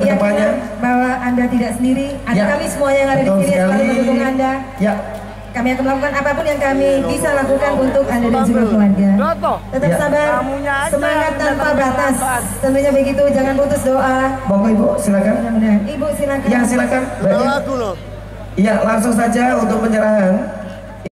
kedepannya bahwa Anda tidak sendiri, ada kami semua yang ada di sini yang selalu mendukung Anda. Ya. Kami akan melakukan apapun yang kami bisa lakukan untuk Anda dan juga keluarga. Tetap sabar, semangat tanpa batas. Tentunya begitu, jangan putus doa. Monggo Ibu, silakan. Ibu silakan. Ya, silakan. Iya, langsung saja untuk penyerahan.